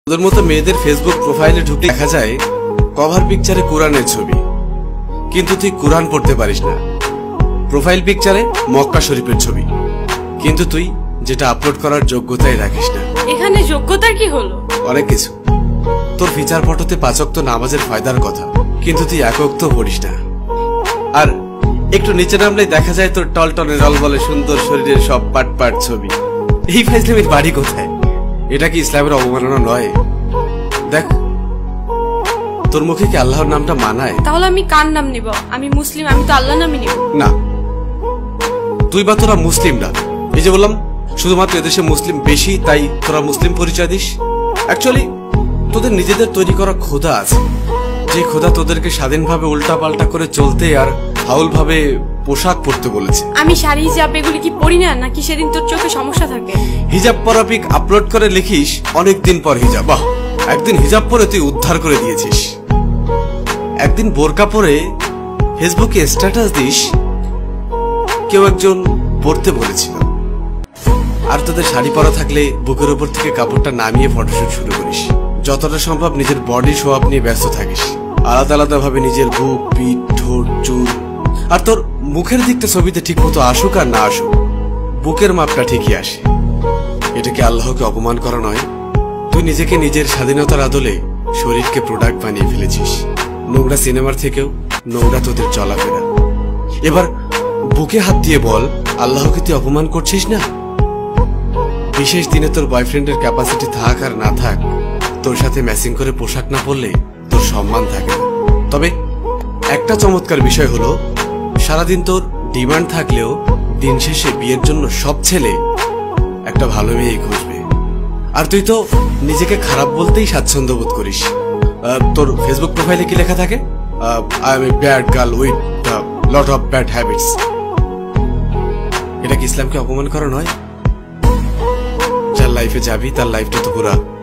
তোদের মতো মেয়েদের ফেসবুক প্রোফাইলে ঢুকলে দেখা যায় কভার পিকচারে কোরআনের ছবি, কিন্তু তুই কোরআন পড়তে পারিস না। প্রোফাইল পিকচারে মক্কা শরীফের ছবি, কিন্তু তুই যেটা আপলোড করার যোগ্যতাই রাখিস না। এখানে যোগ্যতার কি হলো? অনেক কিছু। তোর ফিচার ফটোতে 5 ওয়াক্ত নামাজের ফায়দার কথা, কিন্তু তুই 1 ওয়াক্ত পড়িস না। আর একটু নিচে নামলেই দেখা যায় তোর টলটনে রলবলে সুন্দর শরীরের সব পাট পাট ছবি। এই ফাইজলামির বাড়ি কোথায়? এটা কি ইসলামের অবমাননা নয়? দেখ, তোর মুখে কি আল্লাহর নামটা মানায়? তাহলে আমি কার নাম নিব? আমি মুসলিম, আমি তো আল্লাহর নামই নিব। না, তুই বা তোরা মুসলিম না। এই যে বললাম, শুধুমাত্র এদেশে মুসলিম বেশি তাই তোরা মুসলিম পরিচয় দিস। অ্যাকচুয়ালি তোদের নিজেদের তৈরি করা খোদা আছে, যে খোদা তোদেরকে স্বাধীনভাবে উল্টা পাল্টা করে চলতে আর হাউল ভাবে পোশাক পরতে বলেছে। আমি শাড়ি হিজাব এগুলি কি পরি না, নাকি সেদিন তোর চোখে সমস্যা থাকে? হিজাব পরা পিক আপলোড করে লিখিস অনেকদিন পর হিজাব। বাহ, একদিন হিজাব পরে তুই উদ্ধার করে দিয়েছিস। একদিন বোরকা পরে ফেসবুকে স্ট্যাটাস দিস কেউ একজন পড়তে বলেছিল। আর তোদের শাড়ি পরা থাকলে বুকের উপর থেকে কাপড়টা নামিয়ে ফটোশুট শুরু করিস। যতটা সম্ভব নিজের বডি শো আপ নিয়ে ব্যস্ত থাকিস। আলাদা আলাদা ভাবে নিজের বুক, পিঠ, ঠোঁট, চুল। আর তোর মুখের দিকটা ছবিতে ঠিক মতো আসুক আর না আসুক, বুকের মাপটা ঠিকই আসে। এটা কি আল্লাহকে অপমান করা নয়? তুই নিজেকে নিজের স্বাধীনতার আদলে শরীরকে প্রোডাক্ট বানিয়ে ফেলেছিস। নোংরা সিনেমার থেকেও নোংরা তোদের চলাফেরা। এবার বুকে হাত দিয়ে বল, আল্লাহকে তুই অপমান করছিস না? বিশেষ দিনে তোর বয়ফ্রেন্ডের ক্যাপাসিটি থাক আর না থাক, তোর সাথে ম্যাচিং করে পোশাক না পরলে তোর সম্মান থাকে না। তবে একটা চমৎকার বিষয় হলো, সারাদিন তোর ডিমান্ড থাকলেও দিন শেষে বিয়ের জন্য সব ছেলে একটা ভালো মেয়ে খুঁজবে। আর তুই তো নিজেকে খারাপ বলতেই স্বাচ্ছন্দ্য বোধ করিস। তোর ফেসবুক প্রোফাইলে কি লেখা থাকে? I am a bad girl with lot of bad habits. এটা কি ইসলামকে অপমান করা নয়? যার লাইফে যাবি তার লাইফটা তো পুরা